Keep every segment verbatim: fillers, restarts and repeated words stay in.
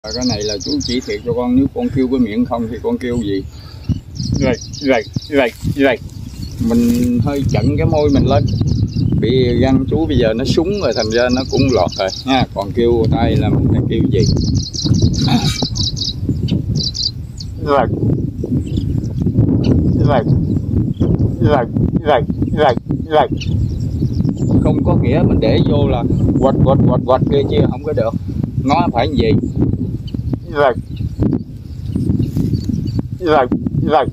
Cái này là chú chỉ thiệt cho con, nếu con kêu cái miệng không thì con kêu gì rạch rạch rạch rạch, mình hơi chặn cái môi mình lên, bị răng chú bây giờ nó súng rồi thành ra nó cũng lọt rồi nha. Còn kêu đây là mình phải kêu gì rạch rạch rạch rạch rạch rạch, không có nghĩa mình để vô là quạch quạch quạch quạch kia chứ không có được, nó phải gì rạch rạch rạch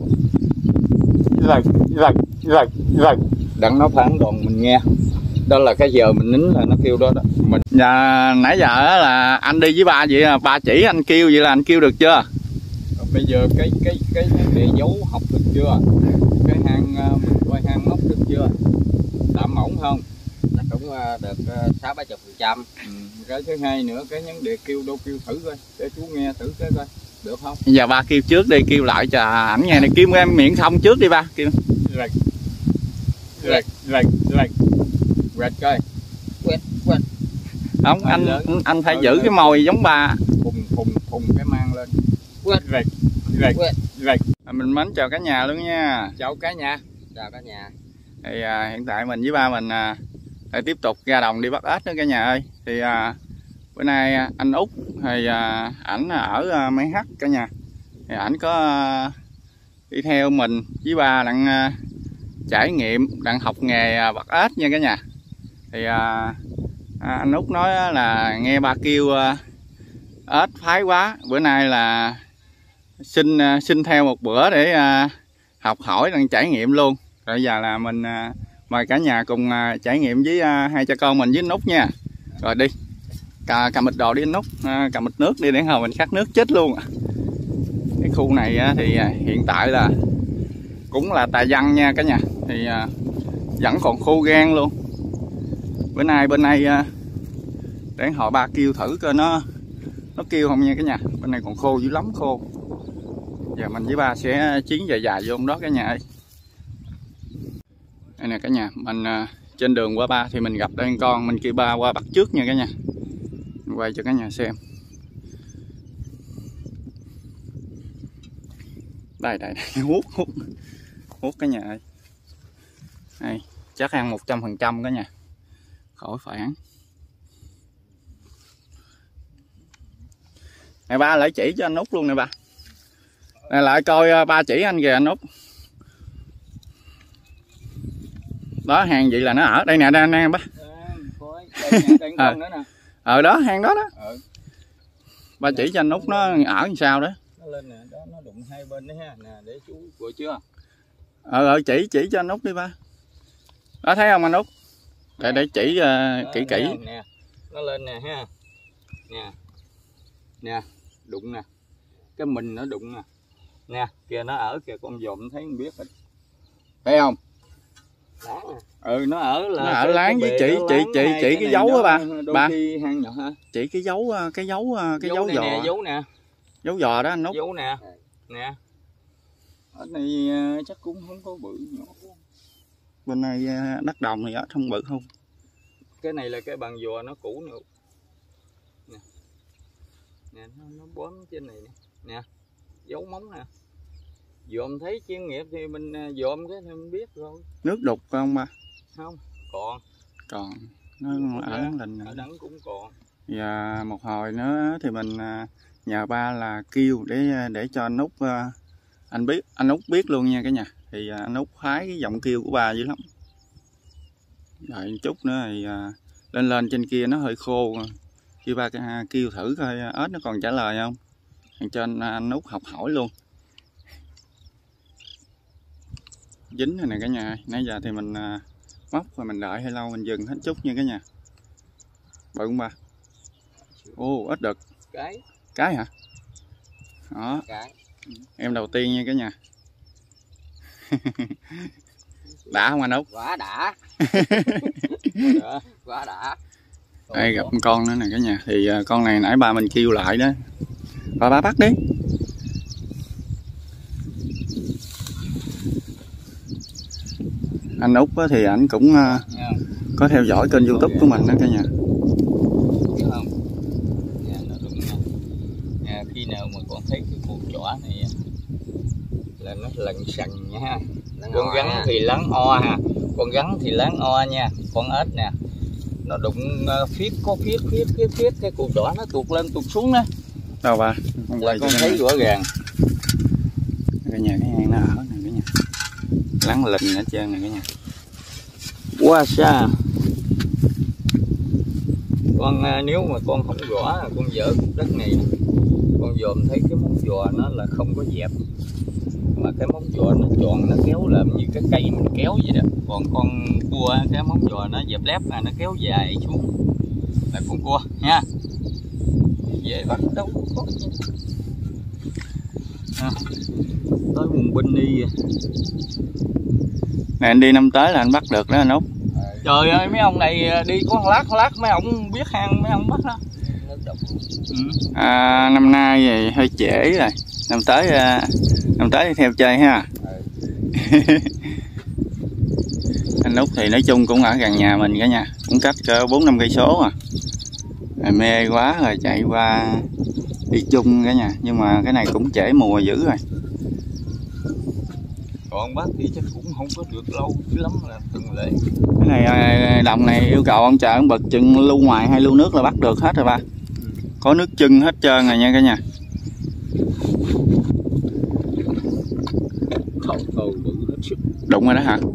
rạch rạch rạch rạch, đặng nó phản đòn mình nghe. Đó là cái giờ mình nín là nó kêu đó đó. Mình nhà nãy giờ là anh đi với ba vậy là ba chỉ anh kêu vậy là anh kêu được chưa? Bây giờ cái cái cái để dấu học được chưa? Cái hang mình coi hang móc được chưa? Tạm ổn không? Nó cũng được sáu bảy chục phần trăm. Cái thứ hai nữa, cái vấn đề kêu đâu kêu thử coi, để chú nghe thử cái coi được không? Bây giờ ba kêu trước đi, kêu lại cho ảnh nghe này, kêu em miệng không trước đi ba. Kêu rạch rạch rạch rạch rạch coi. Quẹt quẹt. Không, anh anh, anh phải ừ, giữ cái mồi giống ba. Phùng phùng phùng cái mang lên. Quẹt rạch rạch rạch. Mình mến chào cả nhà luôn nha. Chào cả nhà. Chào cả nhà. Thì à, hiện tại mình với ba mình à, phải tiếp tục ra đồng đi bắt ếch nữa cả nhà ơi. Thì à, bữa nay à, anh Út thì à, ảnh ở à, Máy Hắc cả nhà. Thì ảnh có à, đi theo mình với ba đặng à, trải nghiệm, đặng học nghề à, bắt ếch nha cả nhà. Thì à, à, anh Út nói là nghe ba kêu à, ếch phái quá, bữa nay là xin à, xin theo một bữa để à, học hỏi đặng trải nghiệm luôn. Rồi giờ là mình à, mời cả nhà cùng à, trải nghiệm với à, hai cha con mình với anh Út nha. Rồi đi Cà, cầm bịch đồ đi anh Út, à, cầm bịch nước đi để hồi mình khát nước chết luôn. Cái khu này á, thì à, hiện tại là cũng là tài văn nha cả nhà. Thì à, vẫn còn khô gan luôn. Bữa nay bên này à, để hồi ba kêu thử coi nó nó kêu không nha cả nhà. Bên này còn khô dữ lắm, khô. Giờ mình với ba sẽ chiến dài dài vô đó cả nhà ơi. Đây nè cả nhà, mình uh, trên đường qua ba thì mình gặp đây con, mình kêu ba qua bắt trước nha cả nhà. Mình quay cho cả nhà xem. Đây đây, đây. hút hút hút cả nhà ơi. Đây, chắc ăn một trăm phần trăm cả nhà, khỏi phản. Này ba lại chỉ cho anh Út luôn nè ba. Này lại coi uh, ba chỉ anh kìa anh Út. Đó hang vậy là nó ở đây nè, đây nè ba. Ờ à, đó hang đó đó. Ừ. Ba chỉ cho anh Út nó ở làm sao đó. Nó lên nè, đó nó đụng hai bên đó ha. Nè để chú vừa chưa? Ờ ờ chỉ chỉ cho anh Út đi ba. Đó thấy không anh Út? Để để chỉ uh, kỹ kỹ. Nè. Nó lên nè ha. Nè. Nè, đụng nè. Cái mình nó đụng nè. Nè, kìa nó ở kìa, con dòm thấy không biết rồi. Thấy không? Ừ nó ở là nó ở láng với chỉ chỉ chỉ chỉ cái dấu á ba. Ba hang nhỏ hả? Chỉ cái dấu cái dấu cái dấu, dấu giò. Nè, dấu nè. Dấu giò đó anh Út. Dấu nè. Nè. Ở này chắc cũng không có bự nhỏ. Bên này đất đồng thì không bự không. Cái này là cái bàn dùa nó cũ nữa. Nè. Nè nó nó bóm trên này nè. Nè. Dấu móng nè. Dòm thấy chuyên nghiệp thì mình dòm cái thì mình biết rồi. Nước đục không ba? Không, còn. Còn nó ở đằng lình ở đằng cũng còn. Và một hồi nữa thì mình nhờ ba là kêu để để cho anh Út anh biết anh Út biết luôn nha cả nhà. Thì anh Út phái cái giọng kêu của ba dữ lắm. Đợi một chút nữa thì lên lên trên kia nó hơi khô. Kêu ba kêu thử coi ếch nó còn trả lời không. Cho anh, anh Út học hỏi luôn. Dính rồi nè cả nhà. Nãy giờ thì mình à, móc và mình đợi hơi lâu mình dừng hết chút nha cả nhà. Bự không ba? Ô ếch đực. Cái. Cái hả? Đó. Cái. Em đầu tiên nha cả nhà. Đã không anh Út? Quá đã. Quá đã. Đây gặp con nữa nè cả nhà. Thì à, con này nãy ba mình kêu lại đó. Ba ba bắt đi. Anh Út thì ảnh cũng uh, có theo dõi kênh YouTube của mình đó cả nhà. À, khi nào mà con thấy cái con chỏ này là nó lằn sần nha. Con rắn nha. Thì láng o ha, con rắn thì láng o nha. Con ếch nè, nó đụng uh, phiết có phiết phiết phiết phiết cái củ chỏ nó tuột lên tuột xuống đó. Đâu ba? Con quay con thấy rõ ràng. Cái nhà cái hang nó ở này cái nhà. Láng lình hết trơn này cái nhà. Quá xa. Con uh, nếu mà con không rõ con dỡ cục đất này, con dòm thấy cái móng giò nó là không có dẹp, mà cái móng giò nó tròn, nó kéo làm như cái cây mình kéo vậy đó. Còn con cua cái móng giò nó dẹp lép là nó kéo dài xuống là con cua nha. Về bắt đâu có à, tới nguồn binh đi nè, anh đi năm tới là anh bắt được đó anh Út. Trời ơi mấy ông này đi có một lát một lát mấy ông biết hang mấy ông bắt đó. Ừ. À, năm nay thì hơi trễ rồi, năm tới năm tới đi theo chơi ha. Ừ. Anh Út thì nói chung cũng ở gần nhà mình cả nhà, cũng cách cỡ bốn năm cây số à. Rồi mê quá rồi chạy qua đi chung cả nhà, nhưng mà cái này cũng trễ mùa dữ rồi. Còn bắt thì chắc cũng không có được lâu lắm là từng lễ. Cái này đồng này yêu cầu ông trời ông bật chừng lưu ngoài hay lưu nước là bắt được hết rồi ba. Có nước chân hết trơn rồi nha cả nhà. Đụng rồi đó hả?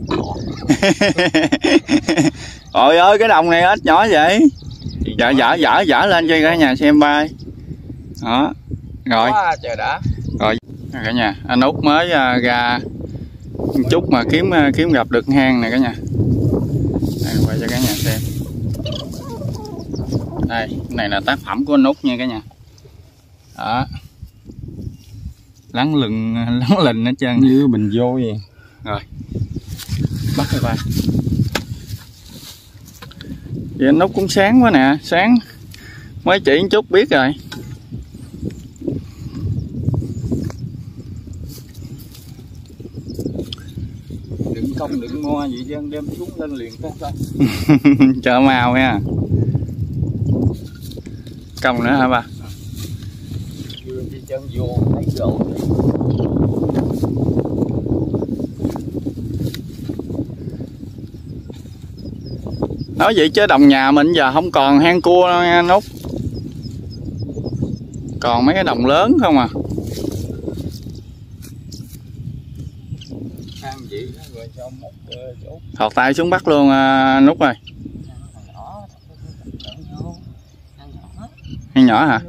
Trời ơi cái đồng này ít nhỏ vậy. Dạ dở dở dở lên cho cả nhà xem ba. Đó. Rồi. Trời đã. Rồi cả nhà, anh Út mới ra một chút mà kiếm kiếm gặp được hang này cả nhà. Đây quay cho cả nhà xem. Đây, cái này là tác phẩm của anh Út nha cả nhà. Đó. Lắng lừng lắng lình hết trơn như bình vô vậy. Rồi. Bắt rồi ba. Vậy anh Út cũng sáng quá nè, sáng mới chỉ một chút biết rồi. Đừng công đừng mua gì chứ đem xuống lên liền cái thôi. Chợ màu nha. Công nữa hả ba? Chưa đi chân vô thấy rồi. Nói vậy chứ đồng nhà mình giờ không còn hang cua đâu nha anh Út. Còn mấy cái đồng lớn không à. Hang vậy rồi cho một chỗ. Thọt tay xuống bắt luôn anh Út ơi. Hang nhỏ hả?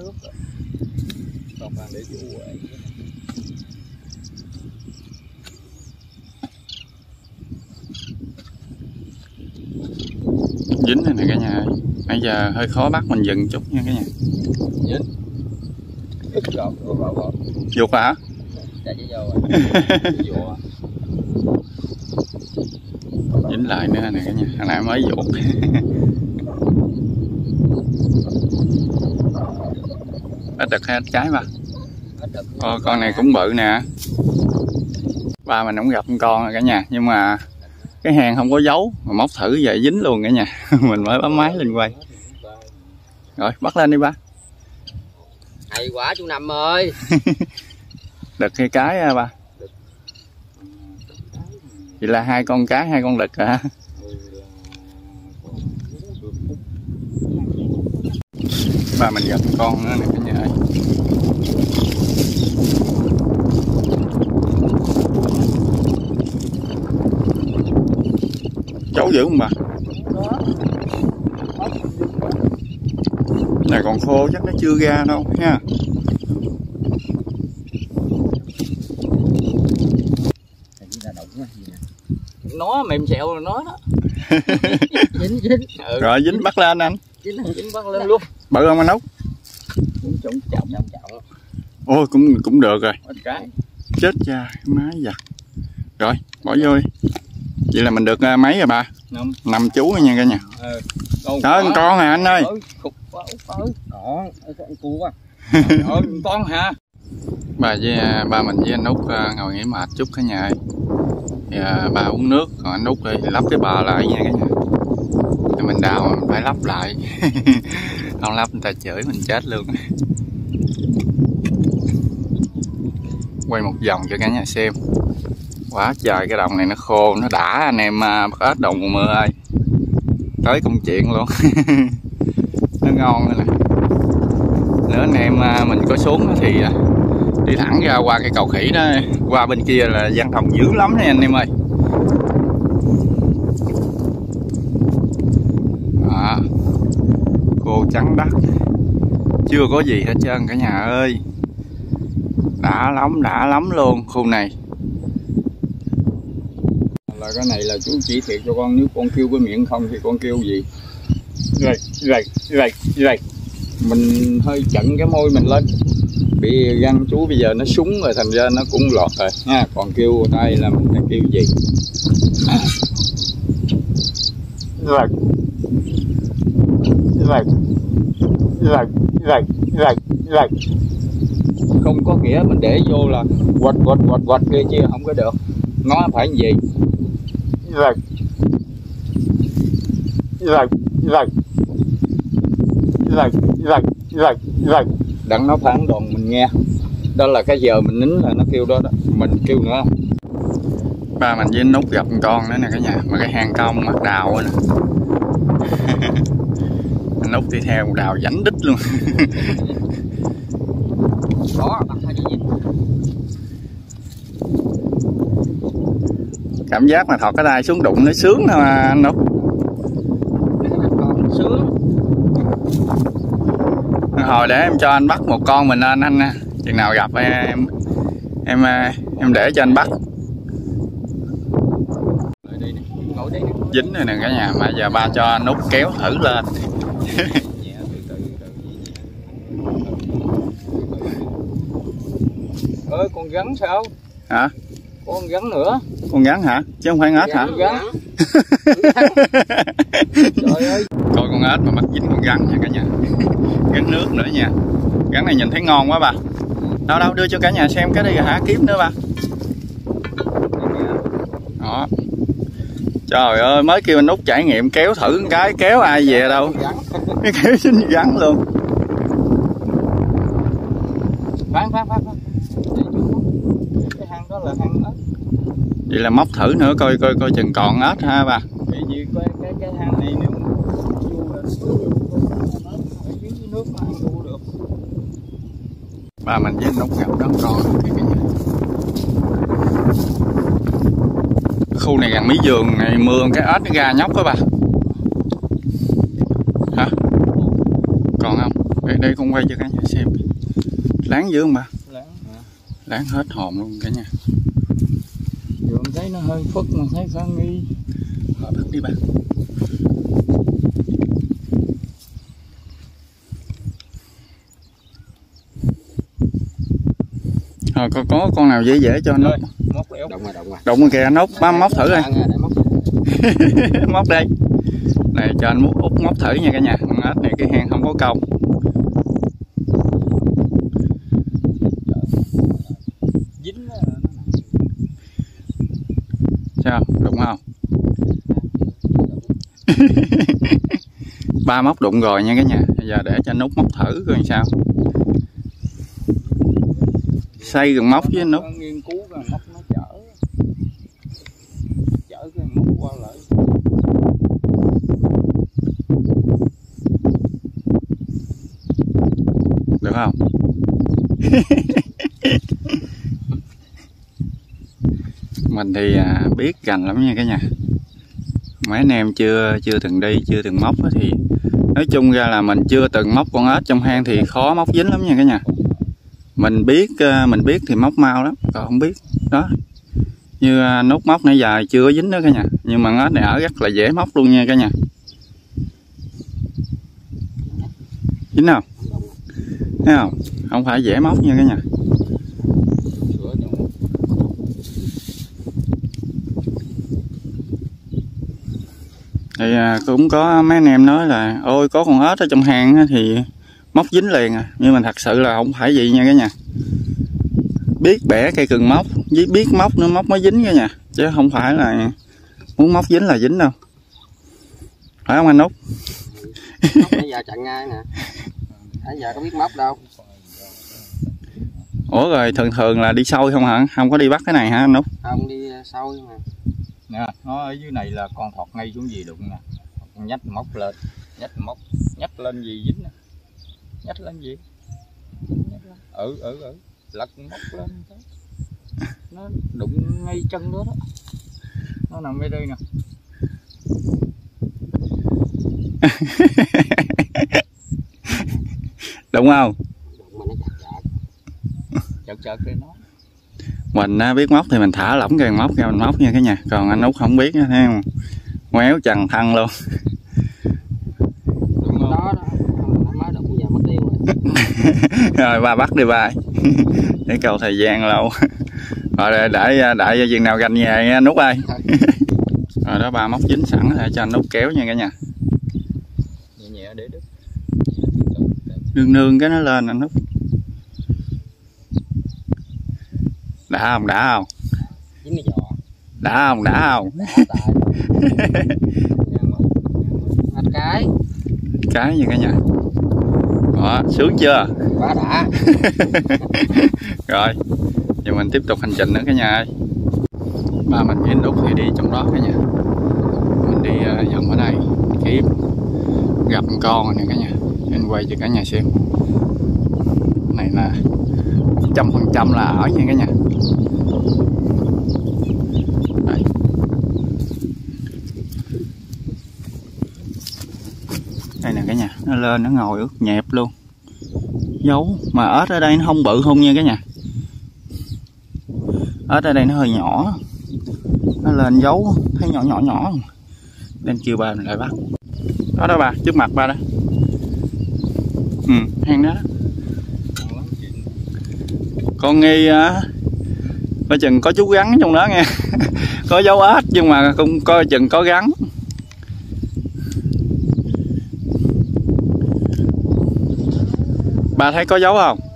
Dính này nè cả nhà ơi. Bây giờ hơi khó bắt, mình dừng chút nha cả nhà. Dính. Dục hả? Dính lại nữa nè cả nhà, hồi nãy mới dục. Ít đực hay ít trái ba? Ờ, con này cũng bự nè. Ba mình cũng gặp con rồi cả nhà, nhưng mà cái hang không có dấu, mà móc thử vậy dính luôn cả nhà. Mình mới bấm máy lên quay. Rồi bắt lên đi ba. Hay quá chú Năm ơi. Đực hay cái ba? Vậy là hai con cái hai con đực hả? Ba mình gặp con nữa nè cả nhà ơi. Cháu dữ không bà? Này còn khô chắc nó chưa ra đâu ha. Nó mềm xẹo rồi nó đó. Dính dính. Ừ. Rồi dính bắt lên anh. Dính dính bắt lên luôn. Bự không anh Út? Trọng trọng trọng. Ôi cũng cũng được rồi. Cái. Chết cha má giặt. Rồi bỏ vô đi. Vậy là mình được mấy rồi ba? Năm. Năm chú nha cả nhà. Ừ. Đó con, con hả anh ơi? Cục quá Út ơi. Đó, con cua quá. Ơi con hả? Bà với ba mình với anh Út ngồi nghỉ mệt chút cả nhà ơi. Thì ba uống nước, còn anh Út thì lắp cái bờ lại nha cả nhà. Thì mình đào mình phải lắp lại. Không lắp người ta chửi mình chết luôn. quay một vòng cho cả nhà xem. Quá trời, cái đồng này nó khô, nó đã anh em bắt ếch đầu mùa mưa ơi. Tới công chuyện luôn. Nó ngon nữa nè. Nếu anh em mình có xuống thì đi thẳng ra qua cái cầu khỉ đó, qua bên kia là Văn Thồng dữ lắm nha anh em ơi. Đó. Khô trắng đất, chưa có gì hết trơn cả nhà ơi. Đã lắm, đã lắm luôn khu này. Là cái này là chú chỉ thiệt cho con, nếu con kêu cái miệng không thì con kêu gì rầy rầy rầy rầy. Mình hơi chặn cái môi mình lên, bị răng chú bây giờ nó súng rồi, thành ra nó cũng lọt rồi nha. Còn kêu tay là mình phải kêu gì rầy rầy rầy rầy rầy rầy. Không có nghĩa mình để vô là quạch quạch quạch quạch kia chứ không có được. Nó phải gì rầy rầy rầy rầy rầy rầy rầy. Đặng nó phản đòn mình nghe. Đó là cái giờ mình nín là nó kêu đó đó. Mình kêu nữa. Ba mình với anh Út gặp con nữa nè cả nhà. Mà cái hang cong mặt đào nè. Anh Út đi theo đào rảnh đít luôn. Đó, cảm giác mà thọt cái đai xuống đụng nó sướng thôi mà anh Út. Sướng. Hồi để em cho anh bắt một con mình lên anh, chừng nào gặp em em em để cho anh bắt. Dính rồi nè cả nhà, mà giờ ba cho anh Út kéo thử lên. Ơi con rắn sao? Hả? Con rắn nữa. Con rắn hả? Chứ không phải ếch hả? Rắn. Trời ơi. Coi con ếch mà bắt dính con rắn nha cả nhà. Rắn nước nữa nha. Rắn này nhìn thấy ngon quá bà. Đâu đâu đưa cho cả nhà xem cái đi hả, kiếm nữa bà. Đó. Trời ơi, mới kêu anh Út trải nghiệm kéo thử một cái, kéo ai về đâu. Cái kéo dính rắn luôn. Khoan khoan khoan. Cái hang đó là hang ếch. Vậy là móc thử nữa coi coi coi chừng còn ếch ha bà. Vì gì cái cái cái hang này nếu nước mà ăn vô được. Ba mình với Út gặp đó con thì cái nhà. Khu này gần mí vườn này, mưa cái ếch nó ra nhóc đó bà. Hả? Còn không? Đây, đây con quay cho cả nhà xem. Láng dữ không bà? Láng. Láng hết hồn luôn cả nhà. Vừa thấy nó hơi phức mà thấy khá nghi. Họ bắt đi bà. Rồi có, có con nào dễ dễ cho anh Út. Móc đéo. Động rồi, động rồi. Đụng kìa anh Út, bám móc thử coi. Móc đây. Này cho anh Út móc thử nha cả nhà. Con ếch này cái hang không có công. Dính đó. Sao? Đụng không? Ba móc đụng rồi nha cả nhà. Bây giờ để cho anh Út móc thử coi sao. Xây gần móc với anh Út. Nghiên cứu cái móc nó chở. Chở cái móc qua lại. Được không? Mình thì à, biết gành lắm nha cả nhà. Mấy anh em chưa chưa từng đi, chưa từng móc thì nói chung ra là mình chưa từng móc con ếch trong hang thì khó móc dính lắm nha cả nhà. Mình biết mình biết thì móc mau lắm, còn không biết đó. Như nút móc nãy giờ chưa có dính nữa cả nhà. Nhưng mà ếch này ở rất là dễ móc luôn nha cả nhà. Dính không? Thấy không? Không phải dễ móc nha cả nhà. Thì cũng có mấy anh em nói là ôi có con ếch ở trong hang thì móc dính liền à. Nhưng mà thật sự là không phải vậy nha cả nhà. Biết bẻ cây cần móc với biết móc nữa móc mới dính cả nhà. Chứ không phải là muốn móc dính là dính đâu. Phải không anh Út? Nãy giờ chặn ngay nè. Nãy giờ có biết móc đâu. Ủa rồi thường thường là đi sâu không hả? Không có đi bắt cái này hả anh Út? Không đi sâu mà. Nè, nó ở dưới này là con thọt ngay xuống gì đụng nè. Con nhách móc lên, nhách móc, nhách lên gì dính nè. Nhách lên gì? Nhách lên. Ừ ừ ừ, lật móc lên đó. Nó đụng ngay chân đó đó. Nó nằm ở đây nè. Đúng không? Đụng mà nó chặt chặt. Chợt chợt đây nó. Mình biết móc thì mình thả lỏng cái móc ra mình móc nha cả nhà. Còn anh Út không biết thấy không? Ngoéo chằn thân luôn. Đúng đó đó. Nó mới đụng giờ mất tiêu rồi. Rồi ba bắt đi ba. Để cầu thời gian lâu. Rồi để để, để chừng nào gành về anh Út ơi. Rồi đó ba móc dính sẵn để cho anh Út kéo nha cả nhà. Nhẹ nhẹ để đứt. Nương nương cái nó lên anh Út. Đã không? Đã không? Dính cái giò. Đã không? Đã không? Một cái. Cái nha cả nhà. Đó, sướng chưa? Quá đã. Rồi, giờ mình tiếp tục hành trình nữa cả nhà ơi. Ba mình với anh Út thì đi trong đó cả nhà. Mình đi uh, vòng ở đây kiếm gặp một con này cả nhà. Anh quay cho cả nhà xem. Này là một trăm phần trăm là ở nha cả nhà. Đây. Đây nè cả nhà, nó lên nó ngồi ướt nhẹp luôn. Giấu mà ếch ở đây nó không bự không nha cả nhà. Ếch ở đây nó hơi nhỏ. Nó lên giấu thấy nhỏ nhỏ nhỏ. Nên kêu ba mình lại bắt. Đó đó ba, trước mặt ba đó. Ừ, hang đó. Con nghi á, coi chừng có chú rắn trong đó nghe. Có dấu ếch nhưng mà cũng coi chừng có rắn. Ba thấy có dấu không?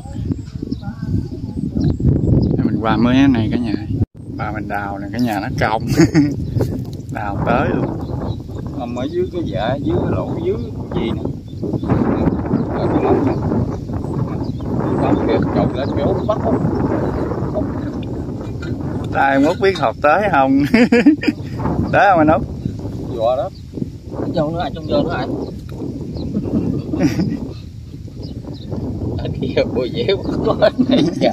Mình qua mới cái này cả nhà. Ba mình đào này cả nhà nó cong. Đào tới luôn. Nằm ở dưới cái dạ, dưới cái lỗ dưới gì nè. Ở cái móc nè. Móc kìa, trồng lên cái út bắt út. Ai Út biết học tới không? Tới không anh Út? Dọa đó. Vô nữa, trong vô nữa anh. Anh kia bùi dễ quá lên này chợ.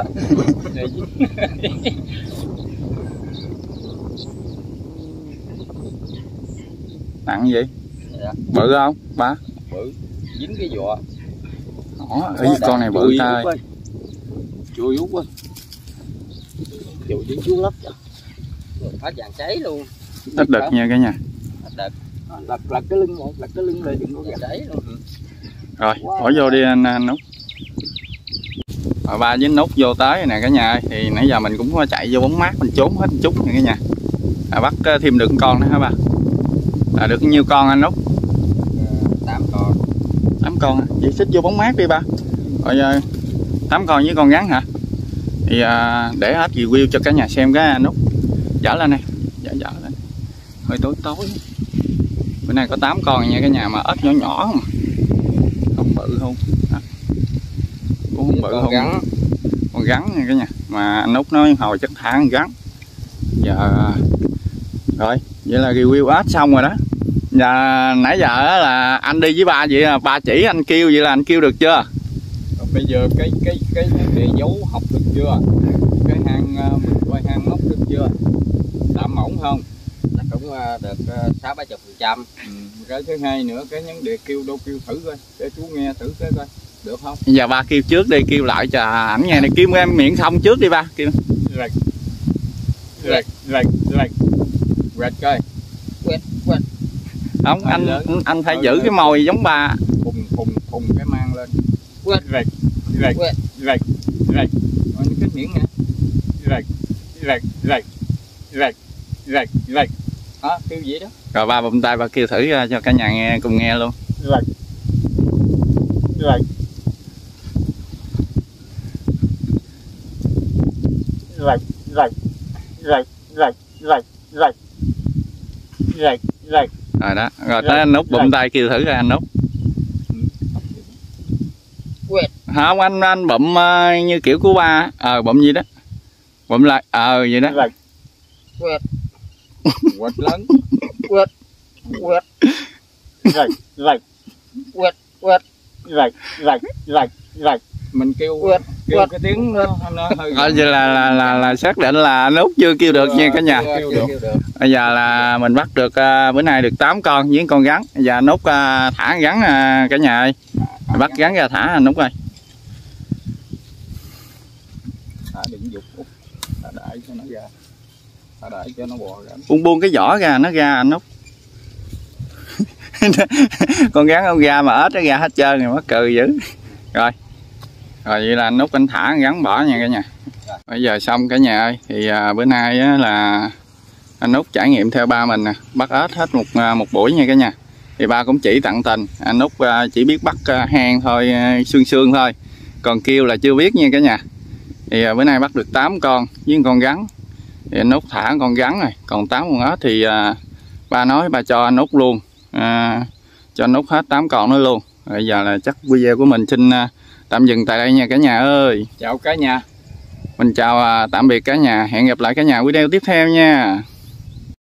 Nặng vậy? Dạ. Bự không ba? Bự, dính cái dọa. Đó, ở con này bự tay. Chui út quá. Chui dính xuống lấp cho. Hết vàng cháy luôn. Ít đực nha cả nhà. Đợt. Lật lật cái lưng một, lật cái lưng lên đừng có Vàng cháy luôn. Rồi, bỏ vô đi anh, anh Út. Rồi ba với anh Út vô tới nè cả nhà ơi. Thì nãy giờ mình cũng có chạy vô bóng mát mình trốn hết một chút nè cả nhà. À, bắt thêm được con nữa hả ba? À, được nhiêu con anh Út? Tám con. Tám con. Vậy xích vô bóng mát đi ba. Rồi tám con với con rắn hả? Thì à, để hết review cho cả nhà xem cái anh Út. Dở lên này. Dở dở lên. Hơi tối tối. Bữa nay có tám con nha cả nhà mà ếch nhỏ nhỏ mà. Không bự không. À. Cũng không bự con không. Rắn. Con rắn nha cả nhà. Mà anh Út nói hồi chắc thả con rắn. Giờ rồi, vậy là review ếch xong rồi đó. Giờ nãy giờ là anh đi với ba vậy là ba chỉ anh kêu vậy là anh kêu được chưa? Rồi bây giờ cái cái cái địa dấu học được chưa? Cái hang mình coi hang móc được chưa? Tạm ổn không? Nó cũng được sáu bảy chục phần trăm. Cái thứ hai nữa cái vấn đề kêu đâu kêu thử coi, để chú nghe thử cái coi được không? Giờ ba kêu trước đi, kêu lại cho ảnh nghe này, kêu em miệng xong trước đi ba. Kêu rạch rạch rạch rạch rạch coi. Quét quét. Không, Thôi anh lớn. anh phải Thôi giữ lớn. cái mồi giống ba. Phùng phùng phùng cái mang lên. Quét. Rạch rạch Quét. rạch rạch. Rồi cái miệng nè. Rạch rạch rạch rạch rạch rạch. Đó, kêu vậy đó. Rồi ba bụm tay ba kêu thử cho cả nhà nghe cùng nghe luôn. Rạch rạch rạch rạch rạch rạch rạch rạch rạch rạch. Rồi đó, rồi tới anh Út bụm tay kêu thử ra anh Út. Quét. Không, anh anh bụm uh, như kiểu của ba. Ờ bụm gì đó. Bụm lại ờ vậy đó. Quẹt. Quẹt. Quẹt lớn. Quẹt. Quẹt. Rạch, rạch. Quẹt. Quẹt. Rạch, rạch, rạch, rạch. Mình kêu Quẹt. kêu Quẹt. cái tiếng nó, nó hơi Ờ, vậy là, là là là xác định là anh Út chưa kêu được nha cả nhà. kêu được. Bây giờ là mình bắt được uh, bữa nay được tám con với con rắn. Bây giờ anh Út uh, thả rắn uh, cả nhà ơi. Bắt rắn ra thả anh Út ơi. Thả đừng dục Út. Thả đại cho nó ra. Thả đại cho nó bò ra. Buông buông cái vỏ ra nó ra anh Út. Con rắn không ra mà ếch nó ra hết trơn rồi, mắc cười dữ. Rồi. Rồi vậy là anh Út anh thả rắn bỏ nha cả nhà. Bây giờ xong cả nhà ơi. Thì à, bữa nay á, là anh Út trải nghiệm theo ba mình nè, bắt ếch hết một một buổi nha cả nhà. Thì ba cũng chỉ tận tình, anh Út à, chỉ biết bắt à, hang thôi, à, xương xương thôi. Còn kêu là chưa biết nha cả nhà. Thì à, bữa nay bắt được tám con với con rắn. Thì anh Út thả con rắn rồi, còn tám con ếch thì à, ba nói ba cho anh Út luôn. À, cho anh Út hết tám con nữa luôn. Bây giờ là chắc video của mình xin à, tạm dừng tại đây nha cả nhà ơi. Chào cả nhà. Mình chào à, tạm biệt cả nhà. Hẹn gặp lại cả nhà video tiếp theo nha.